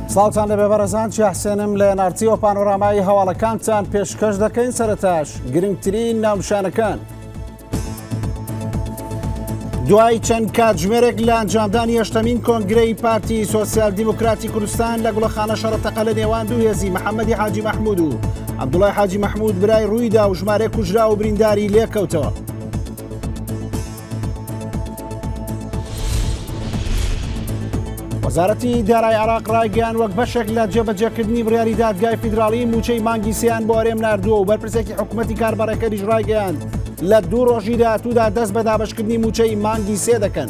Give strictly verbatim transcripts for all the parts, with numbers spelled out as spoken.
سڵاوتان لەبێ بەڕێزان چاحسێنم لە نارتی و پانۆرامایی هەواڵەکانتان پێشکەش دەکەین. سەرەتاش گرنگترین ناونشانەکان. دوای چەند کاتژمێرێک لە ئەنجامدانی هەشتەمین کۆنگرەی پارتی سۆسیال دیموکراتی کوردستان لە گوڵەخانە شەڕەتەقە لە نێوان دوو هێزی محەممەدی حاجی مەحموود و عەبدوڵای حاجی مەحموود برای ڕوویدا و ژمارە کوژرا و برینداری لێکەوتەوە. وەزارەتی دارایی عێراق ڕایگەیاند وەک بەشێک لە جێبەجێکردنی بڕیاری دادگای فیدراڵی موچەی مانگی سێیان بۆ هەرێم ناردووە و بەرپرسێکی حکوومەتی کاربەڕەکەریش ڕایگەیاند لە دوو ڕۆژی داهاتوودا دەست بە دابەشکردنی موچەی مانگی سێ دەکەن.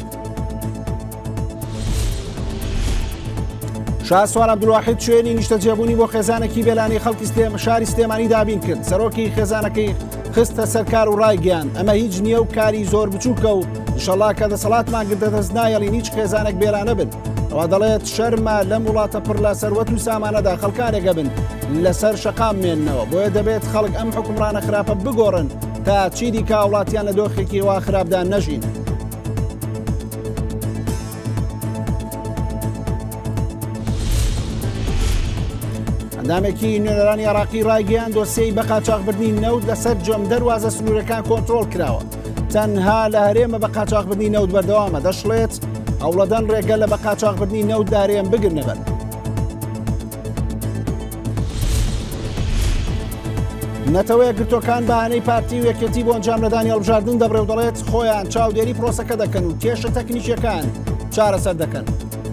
شاسوار عەبدولواحید شوێنی نیشتەجێبوونی بۆ خێزانێکی بێلانی خەڵکی شاری سلێمانی دابین کرد. سەرۆکی خێزانەکەی خستە سەرکار و ڕایگەیاند ئەمە هیچ نییە و کاری زۆر بچووکە و ئینشەڵڵا کە دەسەڵاتمان گردە دەست نایەڵین هیچ خێزانێک بێلانە بن. ئەوە دەڵێت شەرمە لەم وڵاتە پڕ لە سەروەت و سامانەدا خەڵکانێکە بن لەسەر شەقام مێننەوە. بۆیە دەبێت خەڵک ئەم حکومڕانە خراپە بگۆڕن تا چیدی کا وڵاتیان لە دۆخێکی وا خراپدان نەژین. ئەندامێکی نوێنەرانی عێراقی ڕایگەیاند دۆسیەی بە قاچاغبردنی نەوت لەسەر جۆم دەروازە سنوورەکان کۆنتڕۆڵ کراوە. تەنها لە هەرێمە بە قاچاغبردنی نەوت بەردەوامە. دەشڵێت ئەوڵەدەن ڕێگە لە بە قاچاغبردنی نەوت دارێن بگرنەبەر. نەتەوەیە گرتوەکان بەهانەی پارتی و یەکێتی بۆ ئەنجام نەدانی هەڵبژاردن دەبڕێ و دەڵێت خۆیان چاودێری پرۆسەکە دەکەن و کێشە تەکنیکیەکان چارەسەر دەکەن.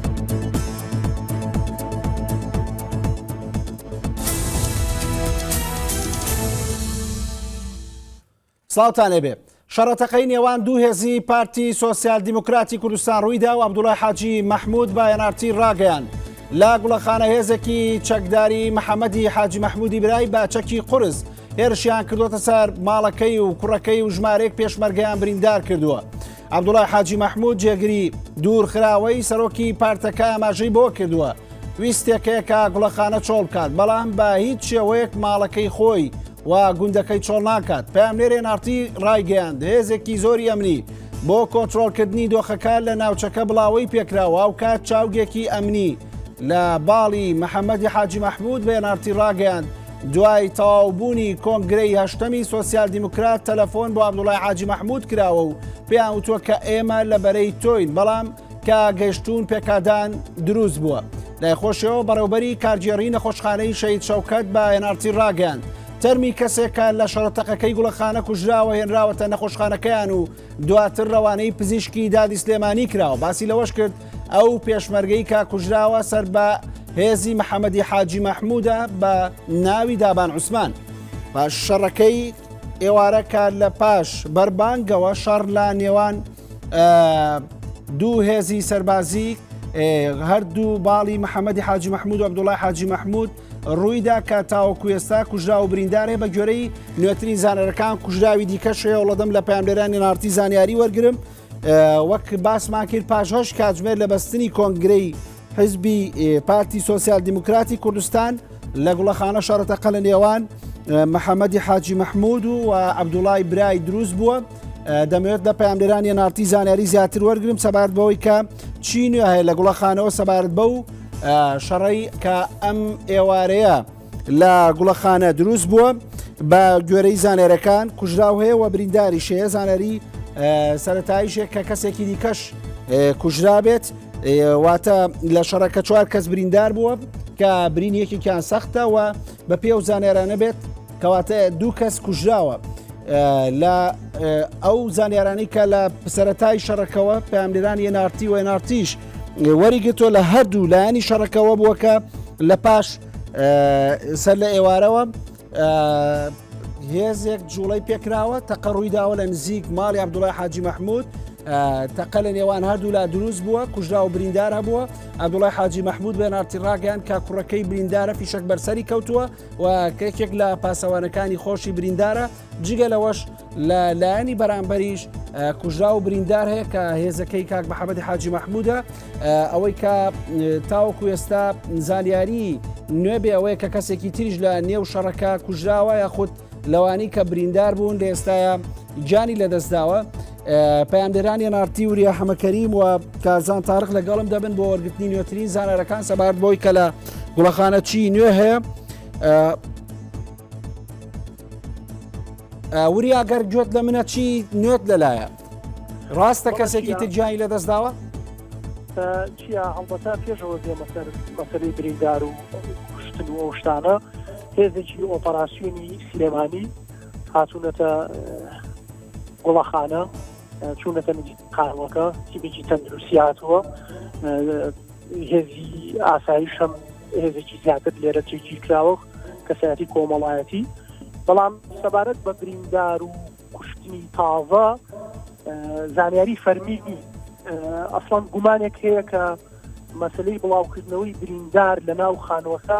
سڵاوتان لێبێ. شەڕەتەقەی نێوان دوو هێزی پارتی سۆسیال دیموکراتی کوردستان ڕوویدا و عەبدوڵای حاجی مەحموود بایەنارتی ڕاگەیاند لە گوڵەخانە هێزێکی چەکداری محەممەدی حاجی مەحموودی برای با چەکی قورس هێرشیان کردوتە سەر ماڵەکەی و کوڕەکەی و ژمارەیەک پێشمەرگەیان بریندار کردووە. عەبدوڵای حاجی مەحموود جێگری دوورخراوەی سەرۆکی پارتەکە ئاماژەی بۆ کردووە ویستێکەیەکە گوڵەخانە چۆڵ بکات، بەڵام بە هیچ شێوەیەک ماڵەکەی خۆی و گوندەکەی چۆڵ ناکات. پامنێرێ نارتی ڕایگەیاند هێزێکی زۆری ئەمنی بۆ کۆنتڕۆڵکردنی دۆخەکە لە ناوچەکە بڵاوی پێکراوە و کات چاوگێکی ئەمنی لە باڵی محەممەدی حاجی مەحموود بە نارتی ڕاگەیاند دوای تەواوبوونی کۆنگرەی هەشتەمی سۆسیال دیموکرات تەلەفۆن بۆ عەبدوڵای حاجی مەحموود کراوە و پێیان وتووە کە ئێمە لە بەرەی تۆین، بەڵام کە گەیشتون پێکادان دروست بووە. لای خۆشەوە بەڕێوبەری کارگێڕی نەخۆشخانەی شەید شەوکەت بە هێنارتی ڕاگەیاند تەرمی کەسێکە لە شەڕەتەقەکەی گوڵەخانە کوژراوە هێنراوەتە نەخۆشخانەکەیان و دواتر ڕەوانەی پزیشکی دادی سلێمانی کراوە. باسی لەوەش کرد ئەو پێشمەرگەی کا کوژراوە سەر بە هێزی محەممەدی حاجی مەحموودە بە ناوی دابان عوسمان. باش شەڕەکەی ئێوارەکە لە پاش بەربانگەوە شەڕ لە نێوان دوو هێزی سەربازی هەردوو باڵی محەممەدی حاجی مەحموود و عەبدوڵای حاجی مەحموود ڕوویدا کە تاوەکو ئێستا کوژرا و بریندارێ بە گوێرەی نوێترین زانەرەکان کوژراوی دیکەشەیە وڵەدەم لە پاملێرانی نارتی زانیاری وەرگرم. وەک باسمان کرد پاشهۆش کاتژمێر لە بەستنی کۆنگرەی حیزبی پارتی سۆسیال دیموکراتی کوردستان لە گوڵەخانە شەڕەتەقە لە نێوان محەممەدی حاجی مەحموود و عەبدوڵای برای دروست بووە. دەمەوێت لە پاملێرانی نارتی زانیاری زیاتر وەرگرم سەبارەت بەوەی کە چی نوێ هەیە لە گوڵەخانەوە سەبارەت بە و شەڕەی کە ئەم ئێوارەیە لە گوڵەخانە دروست بووە بە گوێرەی زانێرەکان کوژراو هەیە و برینداری شەیە زانەری سەرەتاییشێک کە کەسێکی دیکەش کوژرا بێت واتە لە شەڕەکە چوار کەس بریندار بووە کە برینیەکێکیان سەختە و بە پێ و زانێرانە بێت کەواتە دوو کەس کوژراوە لە ئەو زانیارانی کە لە سەرەتای شەڕەکەوە پاملێرانی نارتی و نارتیش وەریگرتۆ لە هەردوو لایانی شەڕەکەەوە بووە کە لە پاش سەر لە ئێوارەوە هێزێک جوڵەی پێکراوە تەقە ڕوویداوە لە نزیک ماڵی عەبدوڵای حاجی مەحموود تەقە لە نێوان هەردوو لا دروست بووە کوژرا و بریندار هەبووە. عەبدوڵای حاجی مەحموود بە نارتی ڕاگەیاند کە کوڕەکەی بریندارە فیشک بەرسەری کەوتووە و کێکێک لە پاسەوانەکانی خۆشی بریندارە. جگە لەوەش لە لایەنی بەرامبەریش کوژرا و بریندار هەیە کە هێزەکەی کاک محەممەدی حاجی مەحموودە. ئەوەی کە تاوەکو ئێستا زانیاری نوێ بێ ئەوەیە کە کەسێکی تریش لە نێو شەڕەکە کوژراوە یاخود لەوانی کە بریندار بوون لە ئێستاە جانی لەدەستداوە. پەیامدەرانی نارتی وریا حەمەکەریم و کازان تارق لەگەڵم دەبن بۆ وەرگرتنی نوێترین زانەرەکان سەبارەت بۆی کە لە گوڵەخانە چی نوێ هەیە. وریا گەر گوێت لە منە چی نوێت لەلایە ڕاستە کەسێکی ترجانی لە دەست داوە؟ چیە هەڵبەتا پێشەوە دێمە سەر مەسەلەی بریندار و کوشتن و ئەو شتانە هێزێکی ئۆپەراسیۆنی سلێمانی هاتوونەتە گوڵەخانە چوونەتە قاوەکە تیبێکی تەندروستی هاتووە هێزی ئاسایش هەم هێزێکی زیاتر لێرە چێکی کراوە کەسایەتی کۆمەڵایەتی بەڵام سەبارەت بە بریندار و کوشتنی تازە زانیاری فەرمیدی ئەسڵان گومانێک هەیە کە مەسلەی بڵاوکردنەوەی بریندار لە ناو خانوەکە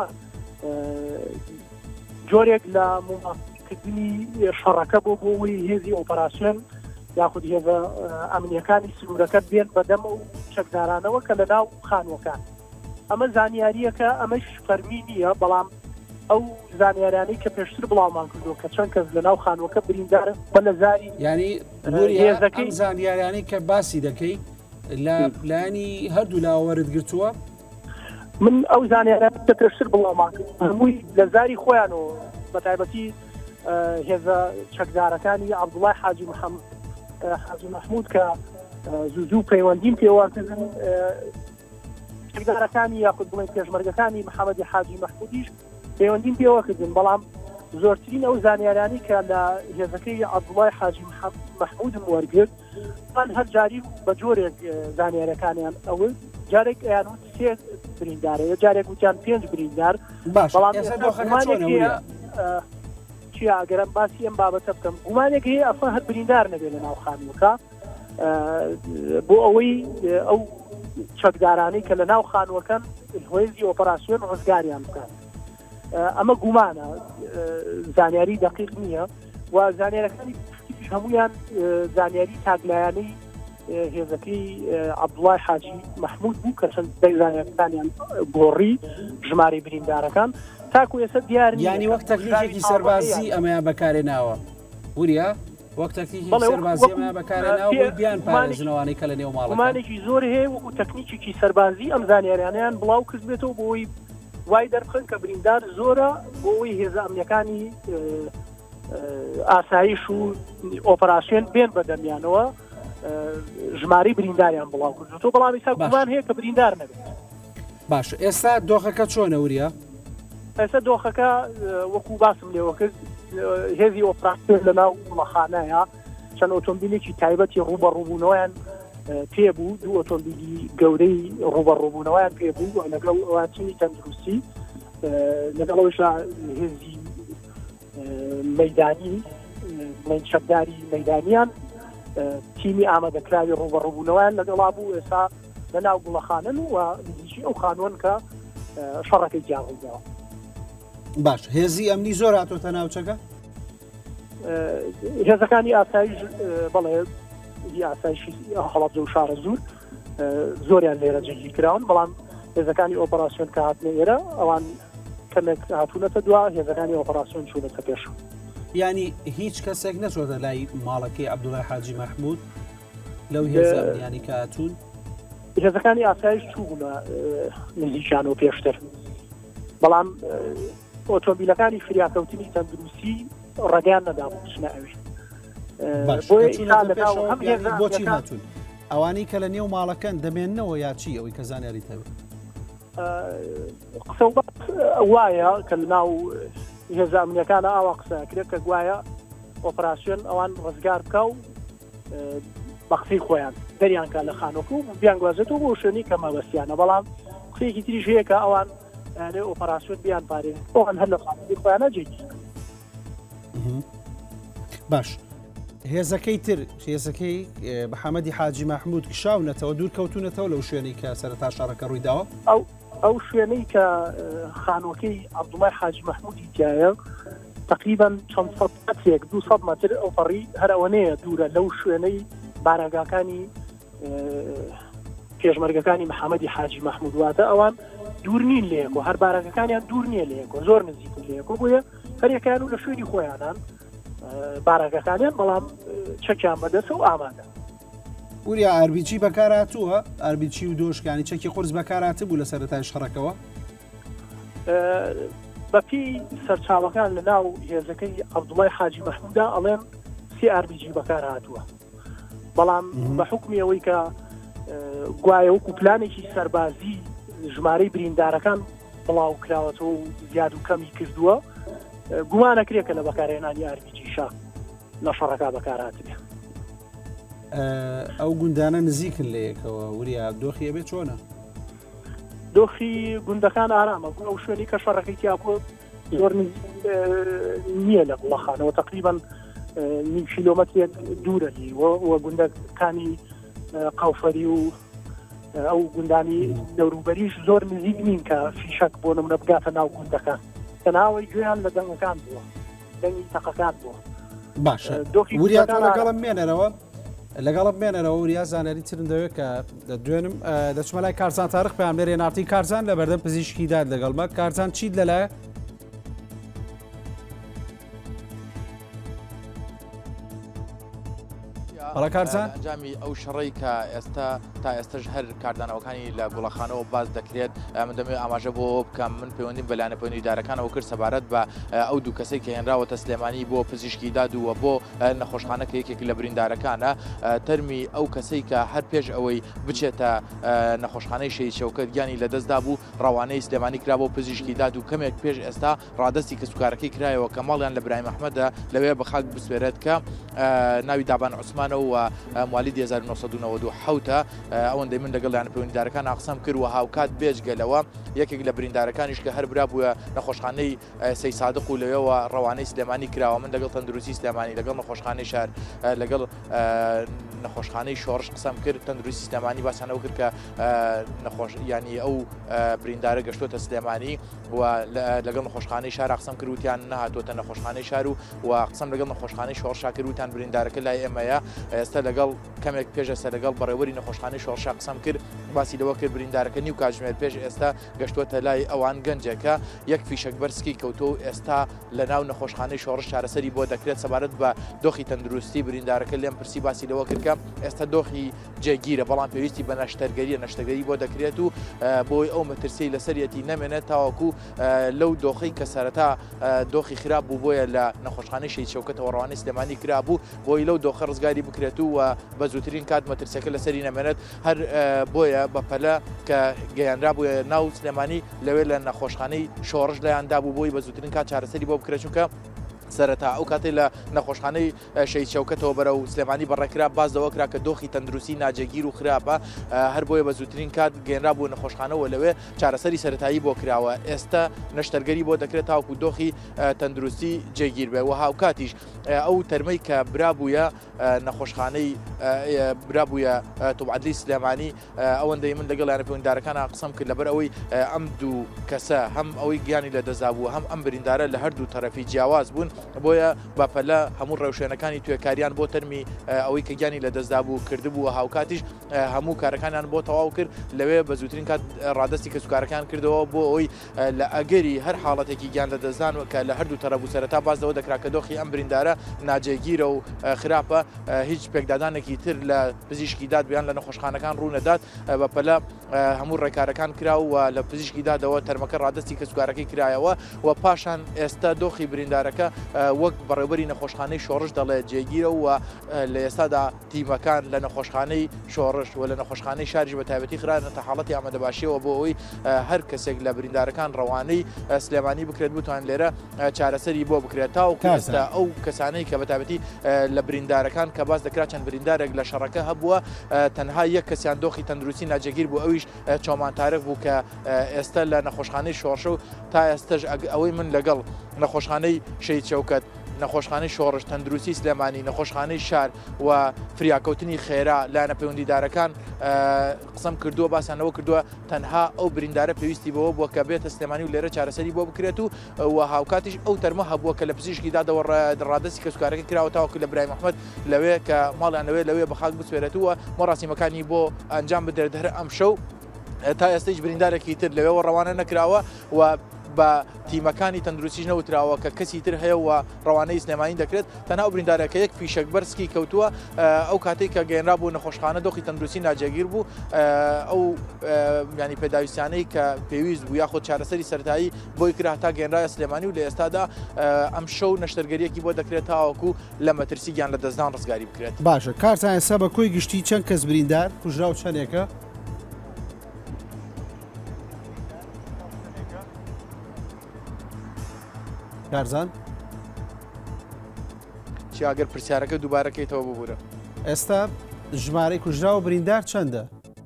جۆرێک لە مماکردنی شەڕەکە بۆ بۆەوەی هێزی ئۆپەراسیۆن یاخود هێزە ئەمنیەکانی سنوورەکە بێن بەدەم و چەکدارانەوە کە لە ناو خانوەکان ئەمە زانیاریەکە ئەمەش فەرمی نییە بەڵام ئەو زانیارانەی کە پێشتر بڵاومان کردو کە چەند کەس لە ناو خانوەکە بریندارن بە لە زاری ینی هێزەکەی زانیارانەی کە باسی دەکەی لە پلانی هەردوو لاوەرت گرتووە؟ من ئەو زانیاران کە پێشتر بڵاومان کرد هەمووی لە زاری خۆیان و بە تایبەتی هێزە چەکدارەکانی عەبدوڵای حاجی محەممەد حاجی مەحموود کە زوو زوو پەیوەندیم پێوەکردن چەکدارەکانی یاخود بڵێن پێشمەرگەکانی محەممەدی حاجی مەحمودیش پەیوەندیم پێوەکردن بەڵام زۆرترین ئەو زانیارانی کە لە هێزەکەی عەبدوڵای حاجی مەحمودم وەرگرت من هەر جاری بە جۆرێک زانیارەکانیان ئەوە جارێک ئەیان سێ بریندارە یا جارێک وتیان پێنج بریندار بەڵام چیا ئەگەرم باسی ئەم بابەتە بکەم گومانێک هەیە ئەفە هەر بریندار نەبێت لە ناو خانووەکە بۆ ئەوەی ئەو چەکدارانەی کە لە ناو خانووەکەن هۆیزی ئۆپەراسیۆن ڕزگاریان بکەن ئەمە گومانە زانیاری دقیق نییە و زانیارەکانی هەمویان زانیاری تاگلایانەی هێزەکەی عەبدوڵای حاجی مەحموود بوو کە چەند زانیارەکانیان گۆڕی ژمارەی بریندارەکان تاکو ئێستا دیار ینی وەک تەکنیکێکی سەربازی ئەمەیان بەکارهێناوە وریا وەک تەکنیکی سەربازی ئەمەیان بەکارهێناوە بیان پارێزنەوەی کە لە نێو ماڵەکان گومانێکی زۆر هەیە وەکو تەکنیکێکی سەربازی ئەم زانیاریانیان بڵاو کرد بێتەوە بۆی وای دەربخن کە بریندار زۆرە بۆەوەی هێزە ئەمنیەکانی ئاسایش و ئۆپەراسیۆن بێن بەدەمیانەوە ژمارەی برینداریان بڵاو کردێتەوە بەڵام ئێستا گومان هەیە کە بریندار نەبێت. باش ئێستا دۆخەکە چۆنە وریا؟ ئێستا دۆخەکە وەکو باسم لێوە کرد هێزی ئۆپەراسیۆن لە ناو گوڵەخانەیە چەند ئۆتۆمبیلێکی تایبەتی ڕوبەڕووبوونەوەیان پێبوو دوو ئۆتۆمبیلی گەورەی ڕوبەڕووبوونەوەیان پێبوو لەگەڵ ئەوانچنی تەندروستی لەگەڵەوەشدا هێزی مەیدانی چەکداری مەیدانیان تیمی ئامادەکراوی ڕوبەڕووبوونەوەیان لەگەڵا بوو ئێستا لە ناو گوڵەخانەن و نزیکی ئەو خانووەن کە شەڕەکەی جیاوازەوە. باش هێزی ئەمنی زۆر هاتۆتە ناوچەکە؟ هێزەکانی ئاسایش بەڵێ ئاسایشی هەڵەبجە و شارە زوور زۆریان لێرە جێگیر کراون بەڵام هێزەکانی ئۆپەراسیۆن کە هاتنە ئێرە ئەوان کەمێک هاتوونەتە دوا هێزەکانی ئۆپەراسیۆن چوونەتە پێش. ینی هیچ کەسێک نەچۆتە لای ماڵەکەی عەبدوڵای حاجی مەحموود لەو هێزە ئەمنیانی کە هاتوون؟ هێزەکانی ئاسایش چووبوونە نزیکیانەوە پێشتر بەڵام ئۆتۆمبیلەکانی فریاکەوتنی تەندروستی ڕێگەیان نەدابوو بچنە ئەوێ بۆچی هاتوون ئەوانەی کە لە نێو ماڵەکەن دەمێننەوە یا چی ئەوەی کە زانیاری هەبێت؟ قسە وایە کە لە ناو هێزە ئەمنیەکانە ئاوا قسەکرێت کە گوایە ئۆپەراسیۆن ئەوان ڕزگار بکە و بە قسەی خۆیان دەریانکە لە خانۆکە و بیانگوازێتەوە بۆ شوێنی کە مەبەستیانە بەڵام قسەیەکی تریش هەیە کە ئەوان یانێ ئۆپەراسیۆن بیان پارێن ئەوان هەر لە خانۆکی خۆیانە جێگیر. باش هێزەکەی تر هێزەکەی محەممەدی حاجی مەحموود شاونەتەوە دوور کەوتونەتەوە لەو شوێنەی کە سەرەتا شەڕەکە ڕوویداوە؟ ئەو ئەو شوێنەی کە خانۆکەی عەبدوڵای حاجی مەحموودی تایە تقریبا چەند سەد مەترێک دوو سەد مەتر ئەو پەڕی هەر ئەوەنەیە دوورە لەو شوێنەی بارەگاکانی پێشمەرگەکانی محەممەدی حاجی مەحموود واتە ئەوان دوور نین لەیەک و هەر بارەگەکانیان دوور نییە لەیەک و زۆر نزیک لەیەک و بۆیە هەریەکان و لە شوێنی خۆیانان بارەگەکانیان بەڵام چەکیان بەدەستە و ئامادە وریا ئاربیجی بەکارهاتووە ئاربیجی و دۆشکانی چەکی قورس بەکارهاتە بوو لە سەرەتای شەڕەکەوە بەپی سەرچاوەکان لە ناو هێزەکەی عەبدوڵای حاجی مەحموودا ئەڵێن سی ئاربیجی بەکارهاتووە بەڵام بە حکمی ئەوەی کە گوایە وەکو پلانێکی سەربازی ژمارەی بریندارەکان بڵاو کراوەتەوە و زیاد و کەمی کردووە گومانەکرێت کە لە بەکارهێنانی ئاربیجیشا لە شەڕەکە بەکارهاتبێ ئەو گوندانە نزیکن لە یەکەوە وریا دۆخی ئەبێت چۆنە دۆخی گوندەکان ئارامە ئەو شوێنی کە شەڕەکەی تیاپۆ زۆر نییە لە گوڵەخانەوە تقریبا نیم کیلۆمەترێک دوورەی وە گوندەکانی قەوفەری و ئەو گوندانی دەوروبەریش زۆر نزیک نین کە فیشک بۆ نمونە بگاتە ناو گوندەکان تەناوی گوێیان لە دەنگەکان بووە دەنگی تەقەکان بووە باشە وریا لەگەڵم مێنەرەوە لەگەڵم مێنەرەوە وریا زانەری ترم دەوێت کە دەدوێنم دەچمە لای کارزان تاریخ پێیان لێرێ نارتی کارزان لە بەردەم پزیشکیداد لەگەڵمە کارزان چیت لەلایە ئەنجامی ئەو شەڕی کە ئێستا تا ئێستش هەر کاردانەوەکانی لە گوڵەخانەوە باز دەکرێت من دەمێت ئاماژە بۆ بکەم من پەیوەندیم بەلایەنە پەیوەندی دارەکانەوە کرد سەبارەت بە ئەو دوو کەسەی کە هێنراوەتە سلێمانی بۆ پزیشکیداد ووە بۆ نەخۆشخانەکە یەکێک لە بریندارەکانە تەرمی ئەو کەسەی کە هەر پێش ئەوەی بچێتە نەخۆشخانەی شەید شەوکەت گیانی لەدەستدا بوو ڕەوانەی سلێمانی کرا بۆ پزیشکیداد و کەمێک پێش ئێستا ڕادستی کەسوکارەکەی کرایەوە کە ماڵیان لە برای مەحمەدە لەوێ بە خاک بسوێرێت کە ناوی دابان عوسمانە و موالی هزار و نۆسەد و نەوەد و حەوتە ئەوەندەی من لەگەڵیان پەیوەندیدارەکان ئاقسەم کردوە هاوکات بێجگەلەوە یەکێک لە بریندارەکانیش کە هەر برا بووە نەخۆشخانەی سەی سادق و لەوێەوە ڕەوانەی سلێمانی کراوە من لەگەڵ تەندروستی سلێمانی لەگەڵ نەخۆشخانەی شار لەگەڵ نەخۆشخانەی شۆڕش قسەم کرد تەندروستی سلێمانی باسانەوە کرد کە نەخۆش ینی ئەو بریندارە گەشتۆتە سلێمانی و لەگەڵ نەخۆشخانەی شار قسەم کردوتیان نهاتۆتە نەخۆشخانەی شار و و قسەم لەگەڵ نەخۆشخانەی شۆڕشا کردوتان بریندارەکە لای ئێمەیە ئێستا لەگەڵ کەمێک پێشەسە لەگەڵ بەڕێوەری نەخۆشخانەی شۆڕشا قسەم کرد باسی لەوە کرد بریندارەکە نیو کاتژمێر پێش ئێستا گەشتوتە لای ئەوان گەنجەکە یەک فیشک بەرزکی کەوتۆ ئێستا لە ناو نەخۆشخانەی شۆڕش چارەسەری بۆ دەکرێت سەبارەت بە دۆخی تەندروستی بریندارەکە لێم پرسی باسی لەوە کردکە ئێستا دۆخی جێگیرە بەڵام پێویستی بە نەشتەرگەریە نەشتەگەری بۆ دەکرێت و بۆی ئەو مەترسی لەسەرەتی نەمێنێت تاواکو لەو دۆخی کە سەرەتا دۆخی خراپ بوو بۆیە لە نەخۆشخانەی شەید شەوکەتەوە ڕەوانەی سلێمانی کرابوو بۆی لەو دۆخە ڕزگاری بکرێت و بە زووترین کات مەترسەکە لەسەری نەمێنێت هەر بۆیە بەپەلە کە گەیاندرا بووە ناو سلێمانی لەوێ لە نەخۆشخانەی شۆڕش لایاندا بوو بۆی بە زووترین کات چارەسەری بۆ بکرێت چونکە سەرەتا ئەو کاتێ لە نەخۆشخانەی شەید شەوکەتەوە بەرە و سلێمانی بەڕێکرا باز دەوەکرا کە دۆخی تەندروستی ناجێگیر و خراپە هەر بۆیە بە زووترین کات گەێنرا بوو نەخۆشخانەوە لەوێ چارەسەری سەرەتایی بۆ کراوە ئێستا نەشتەرگەری بۆ دەکرێت تاوەکو دۆخی تەندروستی جێگیر بێ و هاوکاتیش ئەو تەرمەی کە برابوویە نەخۆشخانەی برابوویە توبعەدلی سلێمانی ئەوەندەی من لەگەڵیانە پەیوەندیدارەکان قسەم کرد لەبەر ئەوەی ئەم دوو کەسە هەم ئەوەی گیانی لە دەزابوو هەم ئەم بریندارە لە هەردوو تەرەفی جیاواز بوون بۆیە باپەلە هەموو ڕێوشێنەکانی توێکاریان بۆ تەرمی ئەوەی کە گیانی لە دەستدا بوو کردبووە هاوکاتیش هەموو کارەکانیان بۆ تەواو کرد لەوێ بە زووترین کات ڕادستی کەسوکارەکان کردەوە بۆ ئەوی لە ئەگەری هەر حاڵەتێکی گیان لە دەستدان کە لە هەردوو تەرەف و سەرەتا بازەوە دەکرا کە دۆخی ئەم بریندارە ناجێگیرە و خراپە هیچ پێکدادانێکی تر لە پزیشکیداد بیان لە نەخۆشخانەکان ڕوونەدات بەپەلە هەموو ڕێکارەکان کراوە و لە پزیشکیدادەوە تەرمەکە ڕادستی کەسوکارەکەی کرایەوە و پاشان ئێستا دۆخی بریندارەکە وەک بەڕێوەری نەخۆشخانەی شۆڕش دەڵێت جێگیرە و لە ئێستادا تیمەکان لە نەخۆشخانەی شۆڕش و لە نەخۆشخانەی شارژ بە تایبەتی خرانەتە حاڵەتی ئامادەباشیەوە بۆ ئەوی هەر کەسێک لە بریندارەکان ڕەوانەی سلێمانی بکرێت بتوان لێرە چارەسەری بۆ بکرێت تاوەکو ئێستا ئەو کەسانەی کە بە تایبەتی لە بریندارەکان کە باز دەکرا چەند بریندارێک لە شەڕەکە هەبووە تەنها یەک کەسیان دۆخی تەندروستی ناجێگیر بوو ئەویش چۆمان تارێک بوو کە ئێستا لە نەخۆشخانەی شۆڕش و تا ئێستش ئەوەی من لەگەڵ نەخۆشخانەی شەید شەوکەت نەخۆشخانەی شۆڕش تەندروستی سلێمانی نەخۆشخانەی شار و فریاکەوتنی خێرا لایەنە پەیوەندیدارەکان قسەم کردووە باسانەوە کردووە تەنها ئەو بریندارە پێویستی بەوە بووە کە بێتە سلێمانی و لێرە چارەسەری بۆ بکرێت و و هاوکاتیش ئەو تەرمە هەبووە کە لە پزیشکیدادەوە ڕادستی کەسوکارەکەی کراوە تاوەکو لە برای محەممەد لەوێ کە ماڵیانەوێ لەوێ بەخاک بسوێرێتەوە مەڕاستیمەکانی بۆ ئەنجام بدرێت هەر ئەم شەو تا ئێستش بریندارێکی تر لەوێەوە ڕەوانە نەکراوە و بە تیمەکانی تەندروستیش نەوتراوە کە کەسی تر هەیە و ڕەوانەی سلێمانی دەکرێت تەنها ئەو بریندارەکە یەک فیشەک بەرزکی کەوتووە ئەو کاتێک کە گەێنرا بوو نەخۆشخانە دۆخی تەندروستی ناجێگیر بوو ئەو ینی پێداویستانەی کە پێویست بوو یاخۆ چارەسەری سەرەتایی بۆی کرا تا گەێنرایە سلێمانی و لە ئێستادا ئەم شەو نەشتەرگەریەکی بۆ دەکرێت تاوەکو لە مەترسی گیان لە دەستدان ڕزگاری بکرێت. باشە کارتان ئێستا بە کۆی گشتی چەند کەس بریندار کوژرا و چەندێکە؟ کارزان چی ئەگەر پرسیارەکە دووبارەکەیتەوە ببوورە ئێستا ژمارەی کوژرا و بریندار چەندە؟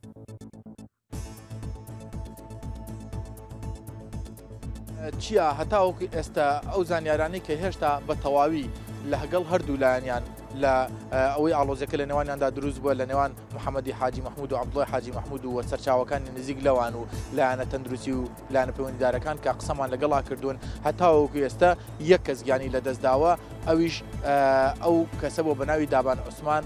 چییە هەتاوەکو ئێستا ئەو زانیارانی کە هێشتا بە تەواوی لە هەگەڵ هەردوو لایەنیان لە ئەوەی ئاڵۆزەکە لە نێوانیاندا دروست بووە لە نێوان محەممەدی حاجی محمود و عەبدوڵای حاجی محمود و سەرچاوەکانی نزیک لەوان و لایەنە تەندروستی و لایەنە پەیوەندیدارەکان کە قسەمان لەگەڵا کردوون هەتاوەکو ئێستا یەک کەس گیانی لە دەستداوە ئەویش ئەو کەسە بۆ بەناوی دابان عوسمان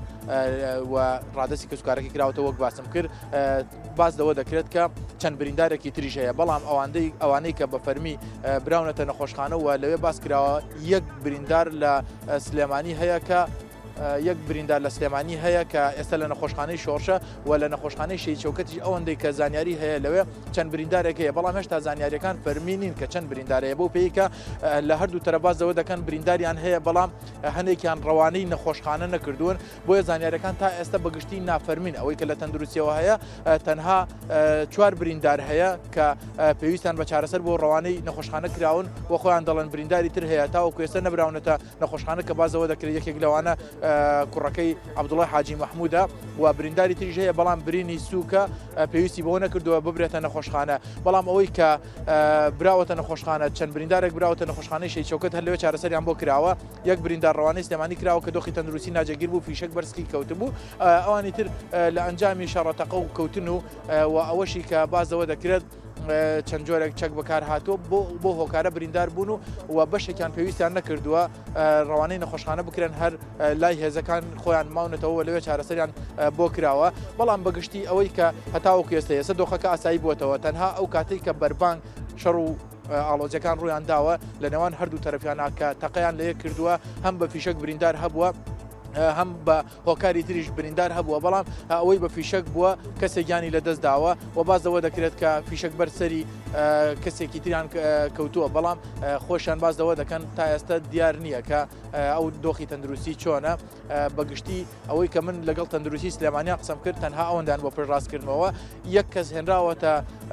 و ڕادەسی کەسوکارەکەی کراوەتە وەک باسم کرد باس دەوە دەکرێت کە چەند بریندارێکی تریش هەیە بەڵام ئەوانەی ئەوانەی کە بە فەرمی براونەتە نەخۆشخانە و لەوێ باس کراوە یەک بریندار لە سلێمانی هەیە کە یەک بریندار لە سلێمانی هەیە کە ئێستا لە نەخۆشخانەی شۆڕشە و لە نەخۆشخانەی شەی چەوکەتیش ئەوەندەی کە زانیاری هەیە لەوێ چەند بریندارێک هەیە بەڵام هێشتا زانیاریەکان فەرمی نین کە چەند بریندارەیە بۆ پێی کە لە هەردوو تەرەبازەوە دەکەن برینداریان هەیە بەڵام هەندێکیان ڕەوانەی نەخۆشخانە نەکردوون بۆیە زانیاریەکان تا ئێستا بەگشتی نافەرمین ئەوەی کە لە تەندروستیەوە هەیە تەنها چوار بریندار هەیە کە پێویستیان بە چارەسەر بۆ ڕەوانەی نەخۆشخانە کراون و خۆیان دەڵێن برینداری تر هەیە تاوەکو ئێستا نەبراونەتە نەخۆشخانە کە بازەوە دەکرێت یەکێک لەوانە کوڕەکەی عەبدوڵای حاجی محمودە و برینداری تریش هەیە بەڵام برینی سووکە پێویستی بەوە نەکردووە ببرێتە نەخۆشخانە بەڵام ئەوەی کە براوەتە نەخۆشخانە چەند بریندارێک براوەتە نەخۆشخانەی شەی چەوکەت هەر لەوێ چارەسەریان بۆ کراوە یەک بریندار ڕەوانەی سلێمانی کراوە کە دۆخی تەندروستی ناجێگیر بوو فیشەک بەرزکی کەوتبوو ئەوانی تر لە ئەنجامی شەڕەتەقە و کەوتن و و ئەوەشی کە بازەوە دەکرێت چەند جۆرێک چەک بەکار هاتووە بۆ هۆکارە بریندار بوون و بەشێکیان پێویستیان نەکردووە ڕەوانەی نەخۆشخانە بکرێن هەر لای هێزەکان خۆیان ماونەتەوە لەوێ چارەسەریان بۆ کراوە بەڵام بەگشتی ئەوەی کە هەتاوەکو ئێستا ئێستا دۆخەکە ئاسایی بووەتەوە تەنها ئەو کاتێک کە بەربانگ شەڕ و ئاڵۆزیەکان ڕوویان داوە لە نێوان هەردوو تەرەفیانە کە تەقەیان لەیەک کردووە هەم بە فیشەک بریندار هەبووە هەم بە هۆکاری تریش بریندار هەبووە بەڵام ئەوەی بە فیشەک بووە کەسێک گیانی لە دەست داوە و بازەوە دەکرێت کە فیشەک بەرسەری کەسێکی تریان کەوتووە بەڵام خۆشیان بازەوە دەکەن تا ئێستا دیار نییە کە ئەو دۆخی تەندروستی چۆنە بەگشتی ئەوەی کە من لەگەڵ تەندروستی سلێمانیا قسەم کرد تەنها ئەوەندان بۆ پێشڕاستکردنەوە یەک کەس هێنراوەتە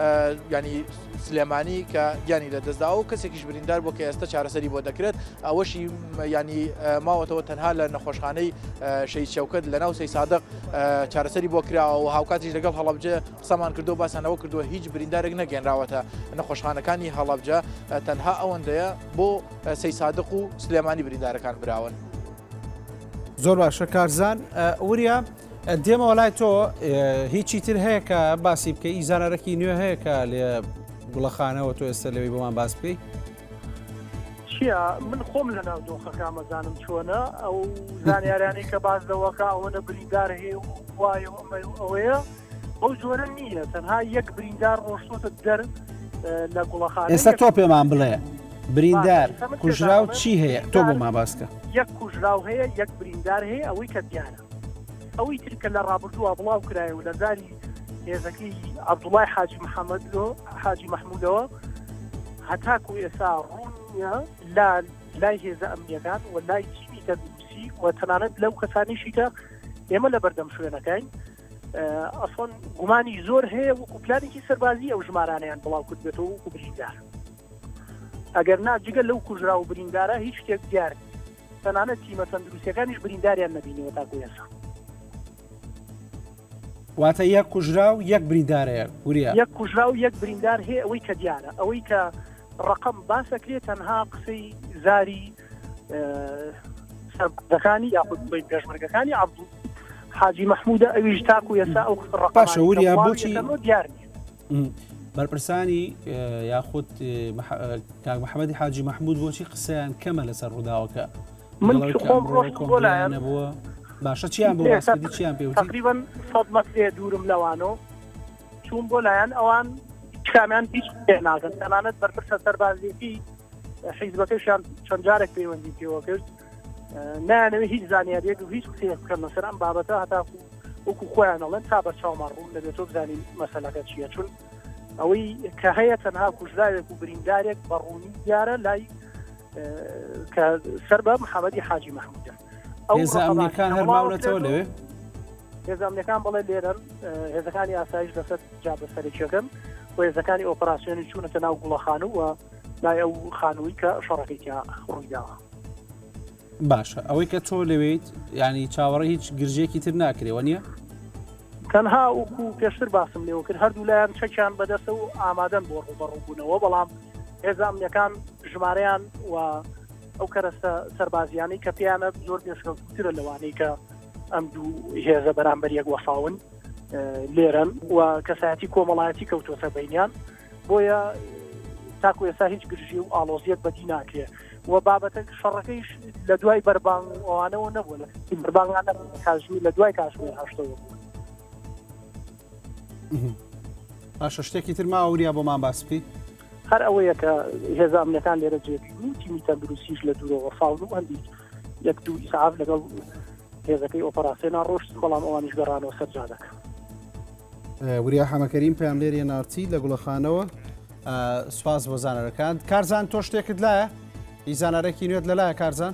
ینی سلێمانی کە گیانی لە دەستداوە و کەسێکیش بریندار بۆ کە ئێستا چارەسەری بۆ دەکرێت ئەوەشی ینی ماوەتەوە تەنها لە نەخۆشخانەی شەی چەوکەت لە ناو سەی سادق چارەسەری بۆ کراوە و هاوکاتیش لەگەڵ هەڵەبجە قسەمان کردو باسانەوە کردووە هیچ بریندارێک نەگەێنراوەتە نەخۆشخانەکانی هەڵەبجە تەنها ئەوەندەیە بۆ سەی سادق و سلێمانی بریندارەکان براون. زۆر باشە کارزان وریا دێمەوە لای تۆ هیچی تر هەیە کە باسی بکە ئیزانەرەکی نوێ هەیە کە لێ گوڵەخانەوە تۆ ئێستا لەوەی بۆمان باس بکەی؟ چییە من خۆم لە ناو دۆخەکە مەزانم چۆنە ئەو زانیاریانی کە باز دەوەکە ئەوەنە بریندار هەیە وایە ئەوەیە ئەو زۆرە نییە تەنها یەک بریندار ڕۆشتۆتە دەر لە گوڵەخانە. ئێستا تۆ پێمان بڵێ بریندار کوژرا و چی هەیە تۆ بۆمان باسکە؟ یەک کوژراو هەیە یەک بریندار هەیە ئەوەی کە دیارە ئەوەی ترکە لە ڕابردووە بڵاو کرایە و لە زاری هێزەکەی عەبدوڵای حاجی محەممەدەوە حاجی محمودەوە هەتاکو ئێستا ڕوونیە لا لای هێزە ئەمنیەکان و لای تیمی تەندروستی و تەنانەت لەو کەسانیشی کە ئێمە لە بەردەم شوێنەکەین ئەسڵەن گومانی زۆر هەیە وەکو پلانێکی سەربازی ئەو ژمارانەیان بڵاو کردبێتەوە وەکو بریندار ئەگەر نا جگە لەو کوژرا و بریندارە هیچ شتێک دیار تەنانەت تیمە تەندروستیەکانیش برینداریان نەبینەوە تاکو ئێستا. واتە یەک کوژرا و یەک بریندارەیە وریا یەک کوژرا و یەک بریندار هەیە ئەوەی کە دیارە ئەوەی کە ڕقم باسەکرێت تەنها قسەی زاری سەربازەکانی یاخود بڵێ پێشمەرگەکانی عەبدوڵ حاجی محمودە ئەویش تاکو ئێستا ئەو باشە وریا بۆچی دیار نیە بەرپرسانی یاخود کاک محەممەدی حاجی محمود بۆچی قسەیان کەمە لەسەر ڕووداوەکە من خۆم ڕۆشتم بۆ لایەن نەبووە باشە چیان بۆ چیان پێوتی تقریبا سەد مەترێ دوورم لەوانەوە چوون بۆ لایەن ئەوان کامیان هیچ ناکەن تەنانەت بەرپرسە سەربازیەتی حیزبەکەیشیان چەند جارێک پەیوەندی پێوە کرد نانەوێت هیچ زانیاریەک و هیچ قسەیەک بکەن لەسەر ئەم بابەتە هەتا وەکو خۆیان ئەڵێن تا بەرچاومان ڕوون دەبێت تۆ بزانین مەسەلەکە چییە چون ئەوەی کە هەیە تەنها کوژراوێک و بریندارێک بەڕوونی دیارە لای کە سەر بە محەممەدی حاجی مەحموودە هێز ئەمریکان هەرماونەتەوە لەوێ هێز ئەمریکان بڵێ لێرەن هێزەکانی ئاسایش لەسەر جابەسەرێکیەکەن و هێزەکانی ئۆپەراسیۆنی چوونەتە ناو گوڵەخانوو و لای ئەو خانووی کە شەڕەکەی تیا ڕوویداوە. باشە ئەوەی کە تۆ لەوێیت ینی چاوەڕێ هیچ گرژێکی تر ناکرێەوە نییە؟ تەنها وەکو پێشتر باسم لێەوە کرد هەردوو لایەن چەکیان بەدەستە و ئامادەن بۆ ڕوبەڕووبوونەوە بەڵام هێز ئەمریکان ژمارەیان و ئەو کەرەستە سەربازیانەی کە پیانە زۆر پێشکەوتترە لەوانەی کە ئەم دوو هێزە بەرامبەر یەک وەفاون لێرن و کەسایەتی کۆمەڵایەتی کەوتۆتە بینیان بۆیە تاکو ئێستا هیچ گرژی و ئالۆزیەت بەدی ناکرێ و بابەتە شەڕەکەیش لە دوای بەربانگ ئەوانەوە نەبووە لە بەربانگان کاژووی لە دوای کاتژمێر هەشتەوە بوو. باشە شتێکی تر ماوەوریا بۆمان باس بکەیت؟ هەر ئەوەیە کە هێز ئەمریکان لێرە جێبی تیمی تەندروستیش لە دوورەوە فاون و هەندی یەک دوو ئیسعاف لەگەڵ هێزەکەی ئۆپەراسیۆنا ڕۆشت بەڵام ئەوانیش گەڕانەوە سەر جادەکە. وریا حەمەکەریم پێیان لێرە نارچی لە گوڵەخانەوە سوپاس بۆ زانەرەکان. کارزان تۆ شتێکت لایە؟ هی زانارێکی نوێت لەلایە کارزان؟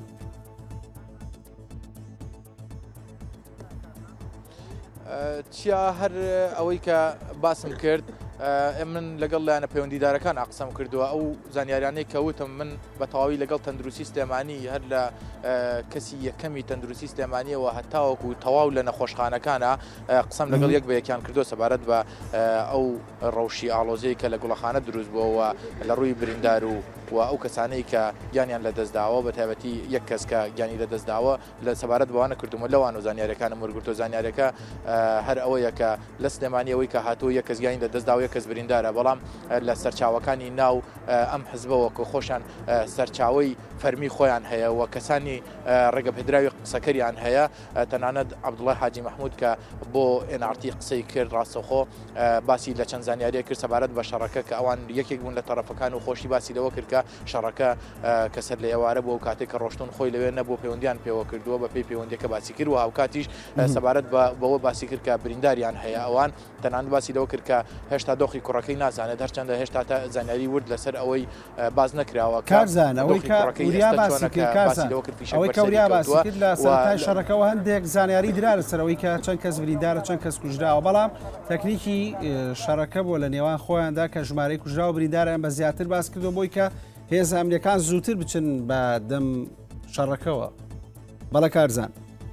چیا هەر ئەوەی کە باسم کرد من لەگەڵ لایەنە پەیوەندیدارەکان ئاقسەم کردووە ئەو زانیاریانەی کەوتم من بە تەواوی لەگەڵ تەندروستی سلێمانی هەر لە کەسی یەکەمی تەندروستی سلێمانیەوە هەتاوەکو تەواو لە نەخۆشخانەکانە قسەم لەگەڵ یەک بە یەکیان کردو سەبارەت بە ئەو ڕەوشی ئاڵۆزەی کە لە گوڵەخانە دروست بووەوە لە ڕووی بریندار و و ئەو کەسانەی کە گیانیان لە دەستداوە بە تایبەتی یەک کەس کە گیانی لە دەستداوە لە سەبارەت بەوانە کردومە لەوان و زانیاریەکانم وەرگرتۆ زانیارەکە هەر ئەوەیە کە لە سلێمانیەوەی کە هاتووە یەک کەس گیانی لە دەستداوە یەک کەس بریندارە بەڵام لە سەرچاوەکانی ناو ئەم حزبەوە کە خۆشان سەرچاوی فەرمی خۆیان هەیە و کەسانی ڕێگەپێدراوی قسەکەریان هەیە تەنانەت عەبدوڵڵای حاجی مەحموود کە بۆ ئێن ئار تی قسەی کرد ڕاستەوخۆ باسی لە چەند زانیاریە کرد سەبارەت بە شەڕەکە کە ئەوان یەکێک بوون لە تەرەفەکان و خۆشی باسی لەوە کرد کە شەڕەکە کەسەر لە ئێوارە بۆ کاتێک کە ڕۆشتون خۆی لەوێ نەبوو پەیوەندیان پێوە کردووە بە پێی پەیوەندیەکە باسی کرد و هاوکاتیش سەبارەت بەوە باسی کرد کە برینداریان هەیە ئەوان تەنانەت باسی لەوە کرد کە هێشتا دۆخی کوڕەکەی نازانێت هەرچەندە هێشتا تا زانیاری ورد لەسەر ئەوەی باز نەکراوە کارزان ئەوەی کە وریا باسی کرد کارزان ئەوەی کە وریا باسی کرد لە سەرەتای شەڕەکەەوە هەندێک زانیاری درا لەسەرەوەی کە چەند کەس بریندارە چەند کەس کوژراوە بەڵام تەکنیکی شەڕەکە بۆ لە نێوان خۆیاندا کە ژمارەی کوژرا و برینداریان بە زیاتر باس کردو بۆی کە هێز ئەمریکان زووتر بچن بە دەم شەڕەکەەوە. بەڵە کارزان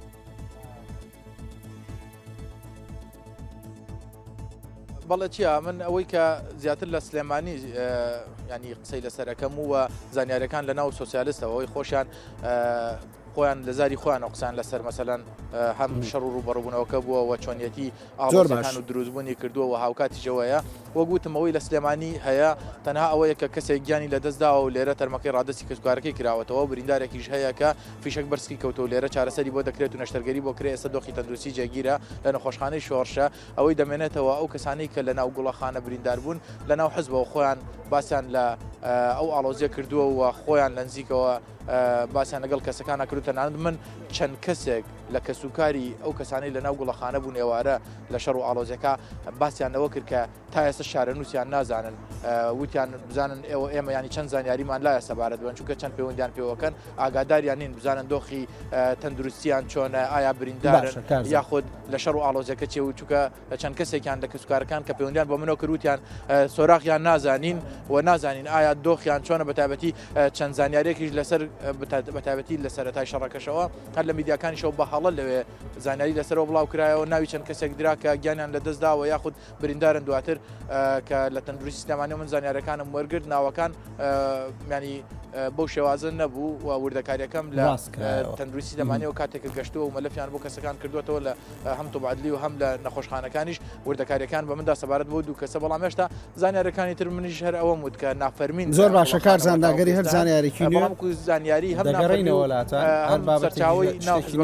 بەڵێ چیە من ئەوەی کە زیاتر لە سلێمانی ینی قسەی لەسەرەکەم وە زانیاریەکان لە ناو سۆسیالیستەوەی خۆشیان خۆیان لە زاری خۆیان قسان لەسەر مەسەلەن هەم شەڕ و ڕوبەڕووبوونەوەکە بووە و چۆنیەتی ئاڵۆزەکان و دروستبوونی کردووە و هاوکاتیشەوەیە وەگوتم ئەوەی لە سلێمانی هەیە تەنها ئەوەیە کە کەسێک گیانی لە دەستداوە و لێرە تەرمەکەی ڕادستی کەسوکارەکەی کراوەتەوە بریندارێکیش هەیە کە فیشک بەرزکی کەوتە و لێرە چارەسەری بۆ دەکرێت و نەشتەرگەری بۆ کرێ ئێستا دۆخی تەندروستی جێگیرە لە نەخۆشخانەی شۆڕشە ئەوەی دەمێنێتەوە ئەو کەسانی کە لە ناو گوڵەخانە بریندار بوون لە ناو حزبەوە خۆیان باسییان لە ئەو ئاڵۆزیە کردووە و خۆیان لە نزیکەوە باسییان لەگەڵ کەسەکانە کرد تەنانەت من چەند کەسێک لە کەسوکاری ئەو کەسانی لە ناو گوڵەخانە بوون ئێوارە لە شەڕ و ئاڵۆزیەکە باسییانەوە کرد کە تا ئێستا شارە نووسیان نازانن وتیان بزانن ئێوە ئێمە ینی چەند زانیاریمان لایە سەبارەت بن چونکە چەند پەیوەندیان پێوەکەن ئاگاداریان نین بزانن دۆخی تەندروستیان چۆنە ئایا بریندارن یاخود لە شەڕ و ئاڵۆزیەکە چێ و چووکە چەند کەسێکیان لە کەسوکارەکان کە پەیوەندیان بۆ منەوە کردوتیان سۆراغیان نازانین و نازانین ئایا دۆخیان چۆنە بەتابەتی چەند زانیارێکیش لەسەر بەتابەتی لە سەرەتای شەڕەکەشەوە هەر لە میدیاکانیشەوە بە هەڵە لەوێ زانیاری لەسەرەوە بڵاو کرایەوە ناوی چەند کەسێک درا کە گیانیان لە دەستداوە یاخود بریندارن دواتر کە لە تەندروستی سلێمانی من زانیارەکانم وەرگرت ناوەکان ینی بەو شێوازە نەبوو و وردەکاریەکەم لە تەندروستی سلێمانیەوە کاتێک گەشتووە و مەلەفیان بۆ کەسەکان کردوێتەوە لە هەم تۆبعادلی و هەم لە نەخۆشخانەکانیش وردەکاریەکان بە مندا سەبارەت بۆ دوو کەسە بەڵام هێشتا زانیارەکانی تر منیش هەر ئەوە وت کە نافەرمین زۆر باشە کارزانداگەری هەر زانیارێکی بەڵام زانیاری هەم دەگەڕینەوە وڵاتە هەر سەرچاوی ناوحزبەکان هەبێت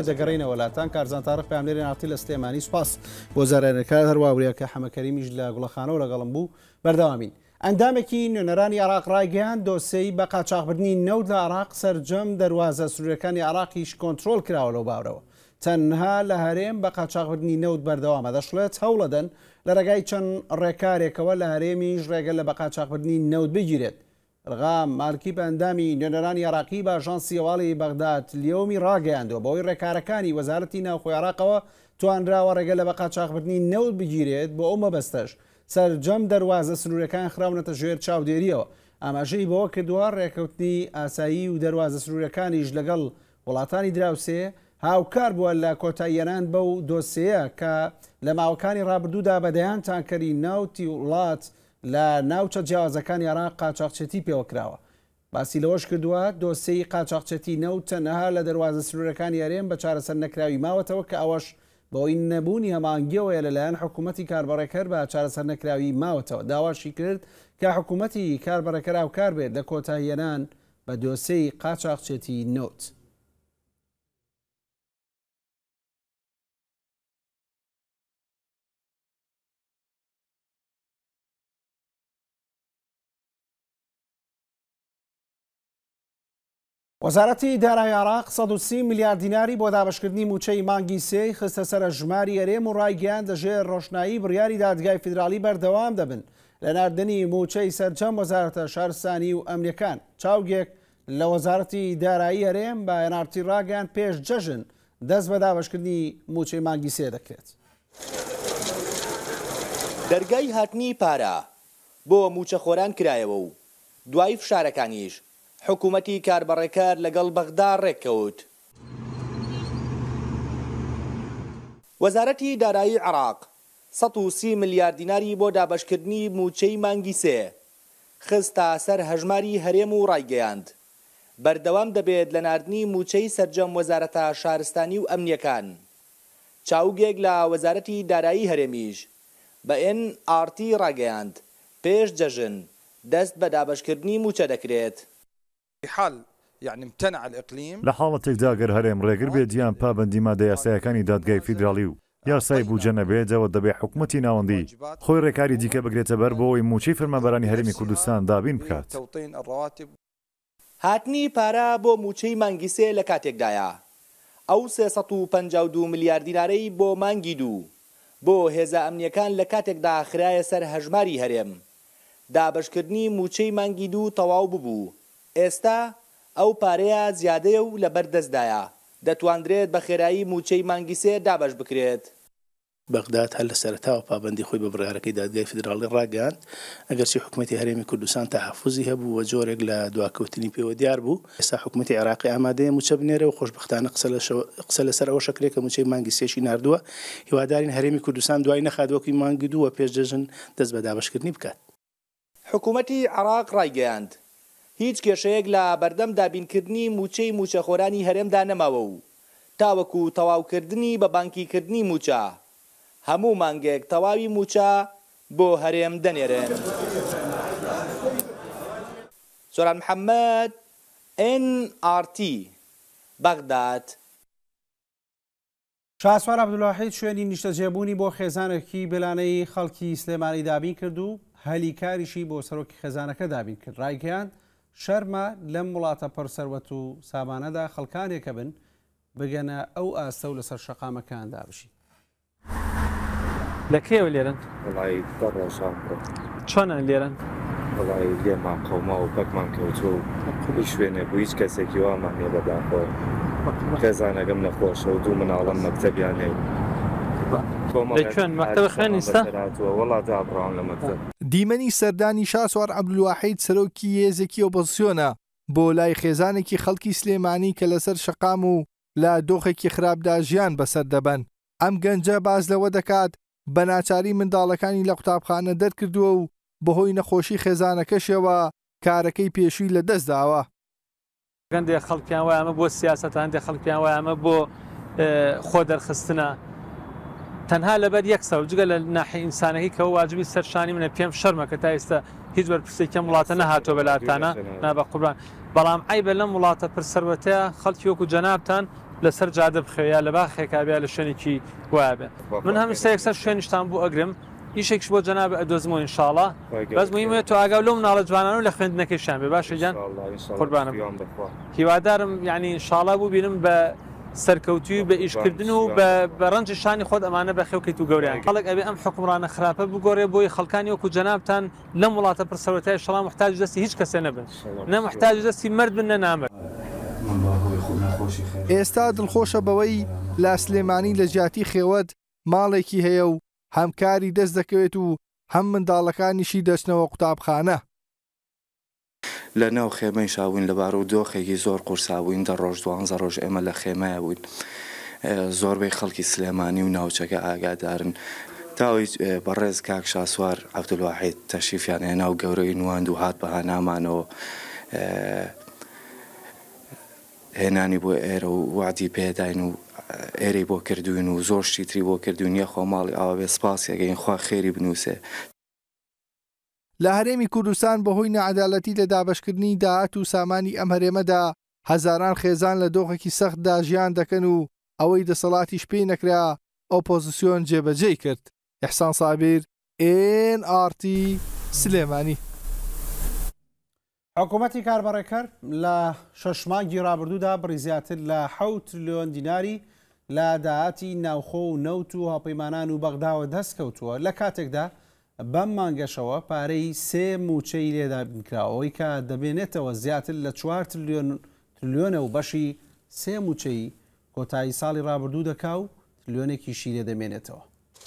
دەگەڕێنە وڵاتان کارزان تاڕق پاملێرە ناتی لە سلێمانی سوپاس بۆ زارێنەکار هەروواوریەکە حەمەکەریمیش لە گوڵەخانەوە لەگەڵم بوو بەردەوامین. ئەندامێکی نوێنەرانی عراق ڕایگەیان دۆسەی بە قاچاقبردنی نەوت لە عراق سەرجەم دەواازە سروورەکانی عراقیش کۆنتترۆل کراوە لەو باورەوە. تەنها لە هەرێم بە قاچاقبردنی نەوت بەردەوامە دەشڵێت هەوڵەدەن لە ڕێگای چەند ڕێکارێکەوە لە هەرێمیش ڕێگە لە بە قاچاقبردنی نەوت بگیرێت. ڕغام مالکی بە ئەندامی نوێنەرانی عراقی بە ئاژانسی هەواڵی بەغداد لیۆمی ڕاگەیاندەوە بەوەی ڕێکارەکانی وەزارەتی ناوخۆی عراقەوە توانراوە ڕێگە لە بە قاچاقبردنی نەوت بگیرێت بۆ ئەو مەبەستەش سەرجەم دەواازە سنوورەکان خراونەتە ژێر چاودێریەوە. ئاماژەی بەوە کردووە ڕێکەوتنی ئاسایی و دەواازە سنوورەکانیش لەگەڵ وڵاتانی دراوسێ هاوکار بووە لە کۆتاییەنان بەو دۆسەیە کە لە ماوەکانی ڕابردوودا بەدەیان تانکەری ناوتی وڵات لە ناوچە جیاوازەکانی عراق قاچاقچێتی پێوە کراوە. باسی لەوەش کردووە دۆسەی قاچاقچێتی نەوت تەنها لە دەواازە سنوورەکانی هەرێم بە چارەسەر نەکراوی ماوەتەوە کە ئەوەش بۆی نەبوونی هەمانگیەوەیە لەلایەن حکوومەتی کاربڕێکەر بە چارەسەر نەکراوی ماوەتەوە. داواشی کرد کە حکوومەتی کاربڕێکەر هاوکار بێت لە کۆتاییەنان بە دۆسەی قاچاقچێتی نەوت. وەزارەتی دارایی عراق سەد و سی میلیارد دیناری بۆ دابشکردنی موچەی مانگی سێ خستە سەر ژماری هەرێم و ڕایگەیان دەژێر ڕۆشنایی بڕیاری دادگای فیدرالی بەردەوام دەبن لە ناردنی موچەی سەرجەم وەزارەتە شارستانی و ئەمنیەکان. چاوگێک لە وەزارەتی دارایی هەرێم بە هێنارتی ڕاگەیان پێش جەژن دەست بە دابشکردنی موچەی مانگی سێ دەکرێت. دەرگای هاتنی پارە بۆ موچەخۆران کرایەوە و دوای فشارەکانیش حکوومەتی کاربڕێکار لەگەڵ بەغدا ڕێککەوت. وەزارەتی دارایی عراق سەد و سی میلیارد دیناری بۆ دابشکردنی موچەی مانگی سێ خستە سەر هەژماری هەرێم و ڕایگەیاند بەردەوام دەبێت لە ناردنی موچەی سەرجەم وەزارەتە شارستانی و ئەمنیەکان. چاوگێک لە وەزارەتی دارایی هەرێمیش بە ئێن ئار تی ڕاگەیاند پێش جەژن دەست بە دابشکردنی موچە دەکرێت. لە حاڵەتێکدا گەر هەرێم ڕێگر بێت دیان پابەندی مادە یاسایەکانی دادگای فیدرالی و یاسای بوجە نەبێتەوە دەبێت حکوومەتی ناوەندی خۆی ڕێکاری دیکە بگرێتە بەر بۆەوەی موچەی فەرمانبەرانی هەرێمی کوردستان دابین بکات. هاتنی پارە بۆ موچەی مانگی سێ لە کاتێکدایە ئەو سێسەد و پەنجا و دوو میلیارد دینارەی بۆ مانگی دوو بۆ هێزە ئەمنیەکان لە کاتێکدا خرایە سەر هەژماری هەرێم. دابشکردنی موچەی مانگی دوو تەواو ببوو. ئێستا ئەو پارەیە زیادەیە و لە بەردەستدایە دەتواندرێت بە خێرایی موچەی مانگی سێ دابش بکرێت. بەغداد هەر لە سەرەتاوە پابەندی خۆی بە بڕیارەکەی دادگای فیدراڵی ڕاگەاند ئەگەرچی حکوومەتی هەرێمی کوردستان تەحەفوزی هەبوو و جۆرێک لە دواکەوتنی پێوە دیار بوو. ئێستا حکوومەتی عێراقی ئامادەیە موچە بنێرە و خۆشبەختانە قسە لەسەر ئەوە شەکرێک کە موچەی مانگی سێشی ناردووە هیوادارین هەرێمی کوردستان دوای نەخادوەکی مانگی دووە پێش جەژن دەست بە دابشکردنی بکات. حکوومەتی عێراق ڕایگەیاند هیچ کێشەیەک لە بەردەم دابینکردنی موچەی موچەخۆرانی هەرێمدا نەماوە و تاوەکو تەواوکردنی بە بانکیکردنی موچە هەموو مانگێک تەواوی موچە بۆ هەرێم دەنێرن. سۆران محەممەد ئێن ئار تی بەغداد. شاسوار عەبدوڵواحید شوێنی نیشتەجێبوونی بۆ خێزانێکی بێلانەی خەڵکی سلێمانی دابین کرد و هەلیکاریشی بۆ سەرۆکی خێزانەکە دابین کرد. ڕایگەیان شەرمە لەم وڵاتە پڕسەروەت و سامانەدا خەڵکانێکە بن بگەنە ئەو ئاستە و لەسەر شەقامەکان دابشین. لەکێوە لێرن چۆنە لێرن وڵی لێمان قەوما و بەکمان کەوتوە و شوێنێ بوو هیچ کەسێکی وامان هێ بەداخۆ خێزانەکەم نەخۆشە و دوو مناڵم مەکتەبیان هەیە. لەکوێن مەکتەبە خوێنیستە وڵات دابڕان لە مەکتەب. دیمەنی سەردانی شاسوار عەبدوڵواحید سەرۆکی هێزێکی ئۆپۆزسیۆنە بۆ لای خێزانێکی خەڵکی سلێمانی کە لەسەر شەقام و لە دۆخێکی خراپدا ژیان بەسەر دەبەن. ئەم گەنجە باز لەوە دەکات بە ناچاری منداڵەکانی لە قوتابخانە دەرکردووە و بەهۆی نەخۆشی خێزانەکەشەوە کارەکەی پێشووی لە دەست داوە. هەندێک خەڵکیان وایە ئەمە بۆ سیاسەت، هەندێک خەڵکیان وایە ئەمە بۆ خۆ دەرخستنە. تەنها لەبەر یەک سەر جگە لە ناحیە ئینسانەکەی کە واجبی سەرشانی منە پێم شەرمە کە تا ئێستا هیچ وەرپرسێکم وڵاتە نەهاتۆ بەلاتانە نابە قوربان. بەڵام عیبە لەم وڵاتە پرسەروەتەیە خەڵکی وەکو جەنابتان لەسەر جادە بخەوێ لە باخێکا بێ لە شوێنێکی وابێ من هەمیشتا یەکسەر شوێنیشتان بوو ئەگرم ئیشێکش بۆ جەناب ئەدۆزمەوە ئینشاڵڵا بەس مهمە تۆ ئاگاو لەو مناڵە جوانانە و لە خوێندنەکەیشان بێ باشە گیان قوربانم هیوادارم یعنی ئینشاڵڵا بوو بینم بە سەرکەوتوی بە ئیشکردن و بە ڕەنجی شانی خۆت ئەمانە بە خێوکەیت و گەوریان خەڵک ئەبێ ئەم حکومڕانە خراپە بگۆڕێ بۆی خەڵکانی وەکو جەنابتان لەم وڵاتە پرسەوەتای شەڵام محتاج دەستی هیچ کەسێ نەبن نە محتاج دەستی مرد بن نە نامرد. ئێستا دڵخۆشە بەوەی لا سلێمانی لە جیاتی خێوەت ماڵێکی هەیە و هەمکاری دەست دەکەوێت و هەم منداڵەکانیشی دەچنەوە قوتابخانە. لە ناو خێمەی شاوین لەبار و دۆخێکی زۆر قورساوین دە ڕۆژ دوانزە ڕۆژ ئێمە لە خێمەیە بووین. زۆربەی خەڵکی سلێمانی و ناوچەکە ئاگادارن تاوی بەڕێز کاک شاسوار عەبدولواحید تەشریفیان هێنا و گەورەی نواند و هات بەها نامانەوە هێنانی بۆ ئێرە و وعدی پێداین و ئێرەی بۆ کردوین و زۆر شتیتری بۆ کردوین یەخۆ ماڵی ئاوا بێ سپاسیەگەین خوا خێری بنووسێ. لە هەرێمی کوردستان بەهۆی نەعەدالەتی لە دابەشکردنی داهات و سامانی ئەم هەرێمەدا هەزاران خێزان لە دۆخێکی سەختدا ژیان دەکەن و ئەوەی دەسەڵاتیش پێی نەکرا ئۆپۆزیسیۆن جێبەجێی کرد. ئیحسان سابیر ئێن ئار تی سلێمانی. حکوومەتی کاربڕێکەر لە شەش مانگی ڕابردوودا بڕی زیاتر لە حەوت تریلیۆن دیناری لە داهاتی ناوخۆ و نەوت و هاوپەیمانان و بەغداوە دەست کەوتووە لە کاتێکدا بەم مانگەشەوە پارەی سێ موچەی لێدابنکراوەوەی کە دەبێنێتەوە زیاتر لە چوار تریلیۆنە و بەشی سێ موچەی کۆتایی ساڵی ڕابردوو دەکا و تریلیۆنێکیشی لێ دەمێنێتەوە.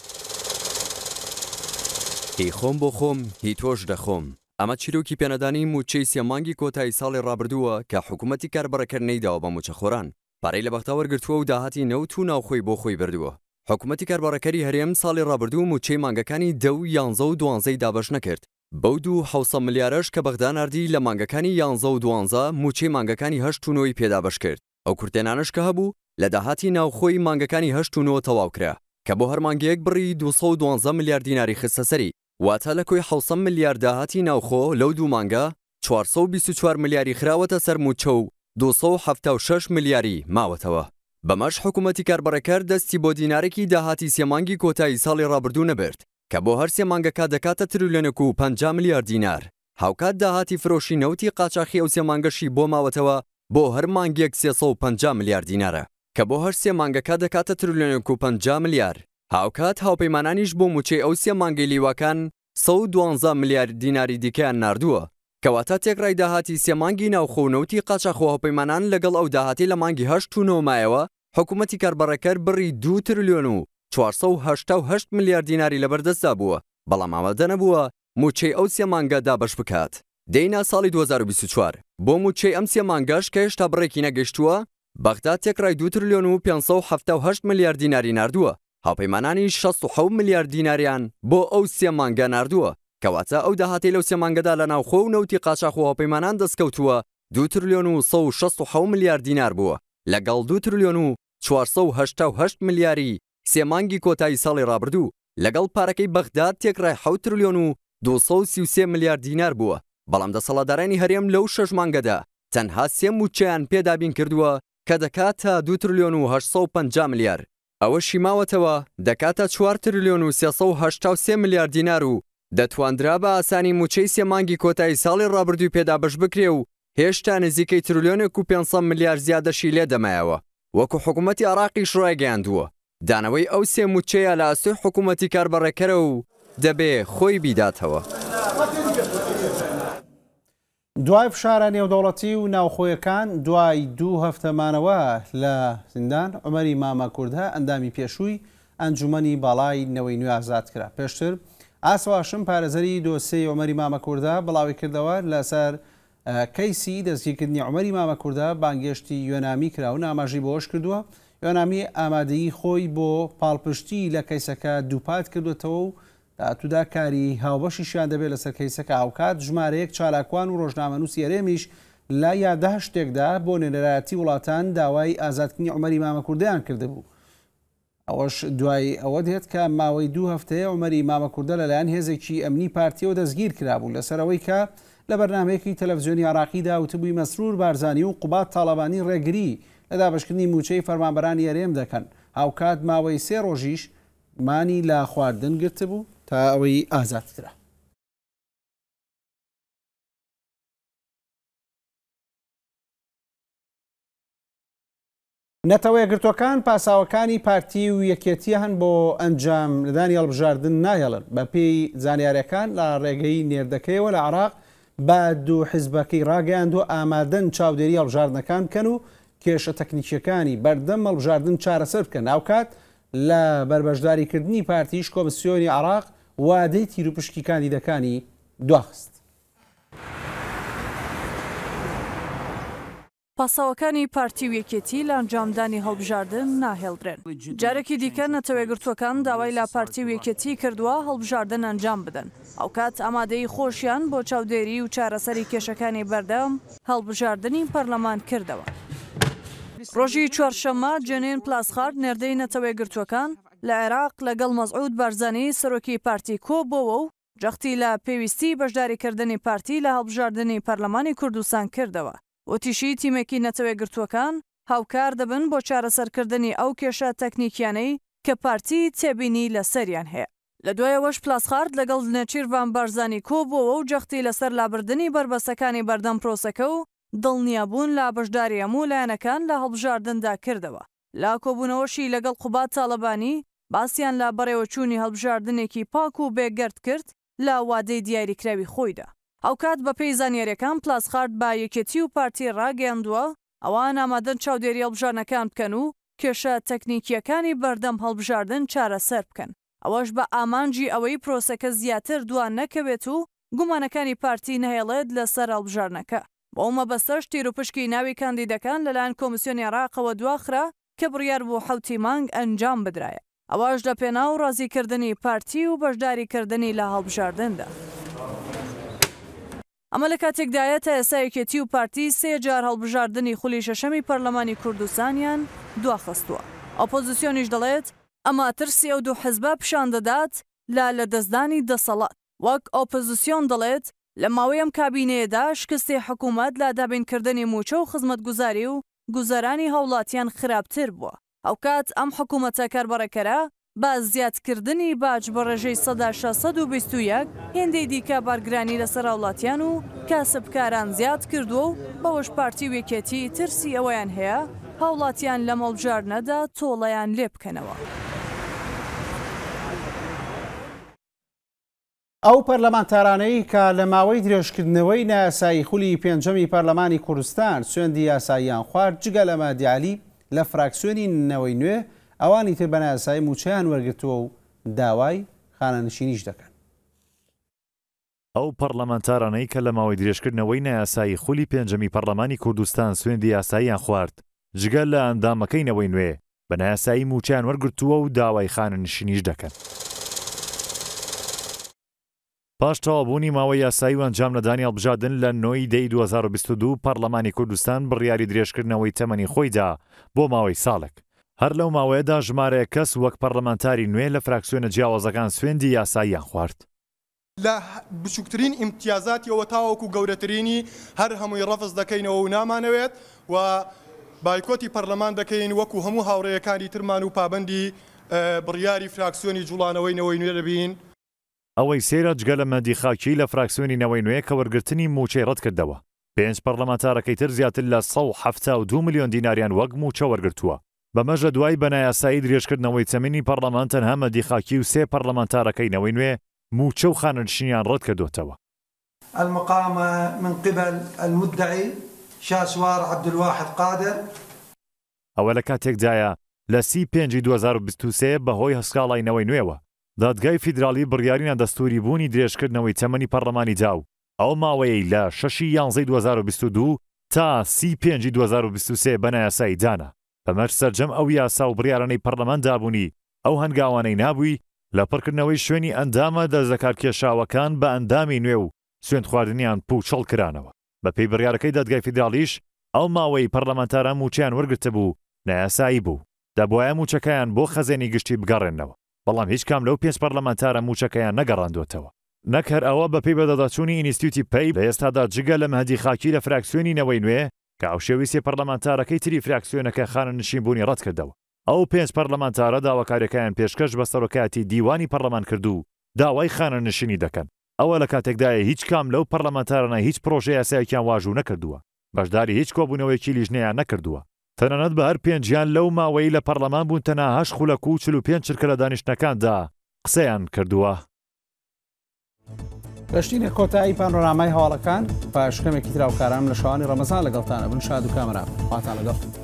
هی خۆم بۆ خۆم هی تۆش دەخۆم. ئەمە چیرۆکی پێنەدانی موچەی سێمانگی کۆتایی ساڵی ڕابردووە کە حکوومەتی کاربڕەکەر نەیداوە بە موچەخۆران پارەی لە بەختا وەرگرتووە و داهاتی نەوت و ناوخۆی بۆ خۆی بردووە. حکوومەتی کاربڕەکەری هەرێم ساڵی ڕابردوو موچەی مانگەکانی دە و یانزە و دوانزەی دابەش نەکرد. بەو دوو حەوسە ملیارەش کە بەغدا ناردی لە مانگەکانی یانزە و دوانزە موچەی مانگەکانی هەشت و نۆی پێدابەش کرد. ئەو کورتێنانش کە هەبوو لە داهاتی ناوخۆی مانگەکانی هەشت و نۆ تەواو کرا کە بۆ هەر مانگەیەک بڕی دووسە و دوانزە ملیار دیناری خستە سەری واتە لە کۆی حەوسە ملیار داهاتی ناوخۆ لەو دوو مانگە چوارسە و بیست و چوار ملیاری خراوەتە سەر موچە و دووسە و حەڤتە و شەش ملیاری ماوەتەوە. بەمەش حکوومەتی کاربڕەکەر دەستی بۆ دینارێکی داهاتی سێمانگی کۆتایی ساڵی ڕابردوو نەبرد کە بۆ هەر سێمانگەکە دەکاتە تریلیۆنێک و پەنجا ملیار دینار. هاوکات داهاتی فرۆشی نەوتی قاچاخی ئەو سێمانگەشی بۆ ماوەتەوە بۆ هەر مانگێک سێسە و پەنجا ملیار دینارە کە بۆ هەر سێمانگەکە دەکاتە تریلیۆنێک و پەنجا ملیار. هاوکات هاوپەیمانانیش بۆ موچەی ئەو سێمانگەی لیواکان سە و دوانزە ملیار دیناری دیکەیان ناردووە کەواتە تێکڕای داهاتی سێمانگی ناوخۆ و نەوتی قاچاخۆ هاوپەیمانان لەگەڵ ئەو داهاتی لە مانگی هەشت و نۆ مایەوە حکوومەتی کاربڕەکەر بڕی دوو تریلیۆن و چوارسە و هەشتا و هەشت ملیار دیناری لەبەردەستدا بووە بەڵام ئامادە نەبووە موچەی ئەو سێمانگە دابەش بکات. دەینا ساڵی دوو هەزار و بیست و چوار بۆ موچەی ئەم سێمانگەش کە هێشتا بڕێکی نەگەشتووە بەغدا تێکڕای دوو تریلیۆن و پێنجسە و حەڤتە و هەشت ملیار دیناری ناردووە. هاوپەیمانانی شەست و حەوت ملیار دیناریان بۆ ئەو سێمانگە ناردووە کەواتە ئەو داهاتی لەو سێمانگەدا لە ناوخۆ و نەوتی قاچاخۆ هاوپەیمانان دەستکەوتووە دوو تریلیۆن و سە و شەست و حەوت ملیار دینار بووە لەگەڵ دوو تریلیۆن و چوارسە و هەشتا و هەشت ملیاری سێمانگی کۆتایی ساڵی ڕابردوو لەگەڵ پارەکەی بەغدا تێکڕای حەوت تریلیۆن و دووسە و سی و سێ ملیار دینار بووە. بەڵام دەسەڵاتدارانی هەرێم لەو شەش مانگەدا تەنها سێ موچەیان پێدابین کردووە کە دەکاتە دوو تریلیۆن و هەشتسە و پەنجا ملیار. ئەوەشی ماوەتەوە دەکاتە چوار تریلیۆن و سێسە و هەشتا و سێ ملیار دینار و دەتواندرا بە ئاسانی موچەی سێمانگی کۆتایی ساڵی ڕابردووی پێدابەش بکرێ و هێشتا نزیکەی تریلیۆنێک و پێنجسە ملیار زیادەشی لێ دەمایەوە وەکو حکوومەتی عێراقیش ڕایگەیاندووە. دانەوەی ئەو سێ موچەیە لە ئاستۆی حکوومەتی کاربڕێکەرە و دەبێ خۆی بیداتەوە. دوای فشارە نێودەوڵەتی و ناوخۆیەکان دوای دوو هەفتەمانەوە لە زیندان عومەری مامە کوردە ئەندامی پێشووی ئەنجومەنی باڵای نەوەی نوێ ئازاد کرا. پێشتر ئاسواشم پارێزەری دۆسەی عومەری مامە کوردە بڵاوی کردەوە لەسەر کەیسی دەستگیرکردنی عومەری مامە کوردە بانگێشتی یۆنامی کرا و ناماژی بۆش کردووە. یۆنامی ئامادەیی خۆی بۆ پاڵپشتی لە کەیسەکە دووپات کردوێتەوە و داهاتوودا کاری هاوبەشیشیان دەبێت لەسەر کەیسەکە هاوکات ژمارەیەک چالاکوان و ڕۆژنامەنووسی هەرێمیش لە یاددە شتێکدا بۆ نێرایەتی وڵاتان داوای ئازادکردنی عومەری مامە کوردەیان کردهبوو. ئەوەش دوای ئەوە دێت کە ماوەی دوو هەفتەیە عومەری مامە کوردە لەلایەن هێزێکی ئەمنی پارتیەوە دەستگیر کرابوو لەسەرەوەی کە لە بەرنامەیەکی تەلەڤیزیۆنی عێراقیدا وتبووی مەسرور بارزانی و قوبات تاڵەبانی ڕێگری لە دابشکردنی موچەی فەرمانبەرانی هەرێم دەکەن. هاوکات ماوەی سێ ڕۆژیش مانی لە خواردن گرت بوو تا ئەوەی ئازادکرا. نەتەوە یەکگرتوەکان پاساوەکانی پارتی و یەکێتی هەن بۆ ئەنجام لەدانی هەڵبژاردن ناهێڵن. بە پێی زانیاریەکان لە ڕێگەی نێردەکەیەوە لە عێراق با دوو حیزبەکەی ڕاگەیاندووە ئامادەن چاودێری هەڵبژاردنەکان بکەن و کێشە تەکنیکیەکانی بەردەم هەڵبژاردن چارەسەر بکەن. ناوکات لە بربەشداریکردنی پارتیش کۆمسیۆنی عێراق وادەی تیرروپشکی کاندیدەکانی دواخست. پاساوەکانی پارتی و یەکێتی لە ئەنجامدانی هەڵبژاردن ناهێڵدرێن. جارێکی دیکە نەتەوەیەگرتووەکان داوای لە پارتی و یەکێتی کردووە هەڵبژاردن ئەنجام بدەن. ئەو کات ئامادەی خۆشیان بۆ چاودێری و چارەسەری کێشەکانی بەردەم هەڵبژاردننی پەرلەمان کردەوە. ڕۆژی چوارشەممە جێنێن پلاسخارد نێردەی نەتەوەیەگرتووەکان لە عێراق لەگەڵ مەزعود بارزانی سەرۆکی پارتی کۆبەوە و جەختی لە پێویستی بەشداریکردنی پارتی لە هەڵبژاردننی پەرلەمانی کوردستان کردەوە. وتیشی تیمێکی نەتەوەیەگرتووەکان هاوکار دەبن بۆ چارەسەرکردنی ئەو کێشە تەکنیکیانەی کە پارتی تێبینی لەسەریان هەیە. لە دوایەوەش پلاسخارد لەگەڵ نەچیروان بارزانی کۆبووەوە و جەختی لەسەر لابردنی بربەستەکانی بەردەم پرۆسەکە و دڵنیابوون لە بەشداری هەموو لایەنەکان لە هەڵبژاردندا کردەوە. لا کۆبوونەوەشی لەگەڵ قوبات تاڵەبانی باسییان لە بەڕێوەچوونی هەڵبژاردنێکی پاک و بێگەرد کرد لە وادەی دیاریکراوی خۆیدا. ئەوکات بە پێی زانیاریەکان پلاسخارد با یەکێتی و پارتی ڕاگەیاندووە ئەوان ئامادەن چاودێری هەڵبژاردنەکان بکەن و کێشە تەکنیکیەکانی بەردەم هەڵبژاردن چارەسەر بکەن. ئەوەش بە ئامانجی ئەوەی پرۆسەکە زیاتر دوان نەکەوێت و گومانەکانی پارتی نەهێڵێت لەسەر هەڵبژاردنەکە. بۆ مەبەستەش تیرروپشکی ناوی کاندیدەکان لەلایەن کۆمسیۆنی عێراقەوە دواخرا کە بڕیار بۆ حەوتی مانگ ئەنجام بدرایە. ئەوەش لە پێناو ڕازیکردنی پارتی و بەشداریکردنی لە هەڵبژاردندا. ئەمە لە کاتێکدایە تا ئێستا یەکێتی و پارتی سێ جار هەڵبژاردننی خولی شەشەمی پەرلەمانی کوردستانیان دواخستووە. ئۆپۆزیسیۆنیش دەڵێت ئەمە ترسی ئەو دوو حیزبە پیشان دەدات لا لە دەستدانی دەسەڵات. وەک ئۆپۆزیسیۆن دەڵێت لە ماوەی ئەم کابینەیەدا شکستی حکوومەت لا دابینکردنی موچە و خزمەتگوزاری و گوزارانی هاوڵاتیان خراپتر بووە. ئەوکات ئەم حکوومەتە کاربڕێکەرە با زیادکردنی باج بە ڕێژەی سەدا شەسەد و بیست و یەک هێندەی دیکە بارگرانی لەسەر هاوڵاتیان و کاسبکاران زیاد کردووە و بەوەش پارتی و یەکێتی ترسی ئەوەیان هەیە هاوڵاتیان لە هەڵبژاردنەدا تۆڵەیان لێ بکەنەوە. ئەو پەرلەمانتارانەی کە لە ماوەی درێژکردنەوەی نایاسایی خولی پێنجەمی پەرلەمانی کوردستان سوێندی یاساییان خوارد جگە لە مادیعەلی لە فراکسیۆنی نەوەی نوێ ئەوانی تر بە نایاسایی موچەیان وەرگرتووە و داوای خانەنشینیش دەکەن. ئەو پەرلەمانتارانەی کە لە ماوەی درێژکردنەوەی نایاسایی خولی پێنجەمی پەرلەمانی کوردستان سوێندی یاساییان خوارد جگە لە ئەندامەکەی نەوەی نوێ بە نایاسایی موچەیان وەرگرتووە و داوای خانەنشینیش دەکەن. پاش تەواوبوونی ماوەی یاسایی و ئەنجام نەدانی هەڵبژاردن لە نۆی دەی دوو هەزار و بیست و دوو پەرلەمانی کوردستان بڕیاری درێژکردنەوەی تەمەنی خۆیدا بۆ ماوەی ساڵێک. هەر لەو ماوەیەدا ژمارەیە کەس وەک پەرلەمانتاری نوێ لە فراکسیۆنە جیاوازەکان سوێندی یاساییان خوارد. لە بچووکترین ئیمتیازاتیەوە تاوەکو گەورەترینی هەر هەمووی ڕەفز دەکەینەوە و نامانەوێت و بایکۆتی پەرلەمان دەکەین وەکو هەموو هاوڕێیەکانی ترمان و پابەندی بڕیاری فراکسیۆنی جوڵانەوەی نەوەی نوێ دەبین. ئەوەی سێرە جگە لە مەدی خاکی لە فراکسیۆنی نەوەی نوێ کە وەرگرتنی موچەی ڕەت کردەوە. پێنج پەرلەمانتارەکەی تر زیاتر لە سەد و هەفتە و دوو ملیۆن دیناریان وەک موچە وەرگرتووە. بەمەژە دوای بەنایاسایی درێژکردنەوەی تەمەنی پەرلەمان تەنها مەدی خاکی و سێ پەرلەمانتارەکەی نەوەی نوێ موچە و خانەنشینیان ڕەت کردوتەوە. المقامة من قبل المدعي شاسوار عبدالواحد قادر. ئەوە لە کاتێکدایە لە سی پێنج دوو هەزار و بیست و سێ بەهۆی هەسکاڵای نەوەی نوێوە دادگای فیدرالی بڕیاریان دەستوری بوونی درێژکردنەوەی تەمەنی پەرلەمانی دا و ئەو ماوەیەی لە شەشی یانزەی دوو هەزار و بیست و دوو تا سی پێنج دوو هەزار و بیست و سێ بەنایاسایی دانا. بەمەش سەرجەم ئەو یاسا و بڕیارانەی پەرلەمان دابوونی ئەو هەنگاوانەی نابووی لە پڕکردنەوەی شوێنی ئەندامە دەستەکارکێشاوەکان بە ئەندامی نوێ و سوێند خواردنیان پوچەڵ کرانەوە. بە پێی بڕیارەکەی دادگای فیدرالیش ئەو ماوەی پەرلەمانتاران موچیان وەرگرتە بوو نایاسایی بوو. دەبوایە موچەکەیان بۆ خەزێنی گشتی بگەڕێنەوە. بەڵام هیچ کام لەو پێنج پەرلەمانتارە موچەکەیان نەگەڕاندوتەوە. نەکەر ئەوە بە پێی بەدەداچوونی ئینستیتوتی پەی لە ئێستادا جگە لە مەهدی خاکی لە فراکسیۆنی نەوەی نوێ کە ئەوشێویستی پەرلەمانتارەکەی تری فراکسیۆنەکە خانە نشینبوونی ڕەت کردەوە. ئەو پێنج پەرلەمانتارە داواکاریەکەیان پێشکەش بە سەرۆکایەتی دیوانی پەرلەمان کردو داوای خانە نشینی دەکەن. ئەوە لە کاتێکدایە هیچ کام لەو پەرلەمانتارانە هیچ پرۆژە یاسایەکیان واژوو نەکردووە، بەشداری هیچ کۆبوونەوەیەکی لیژنەیان نەکردووە. تەنانەت بە هەر پێنجیان لەو ماوەی لە پەرلەمان بوون تەنها هەشت خولەک و چل و پێنج چرکە لە دانیشتەکاندا قسەیان کردووە. گەشتینە کۆتایی پانۆرامای هەواڵەکان پاشکەمێکی تراوکاران لە شەوانی ڕەمەزان لەگەڵتانە بن شاد و کامەران خواتان لەگەڵ.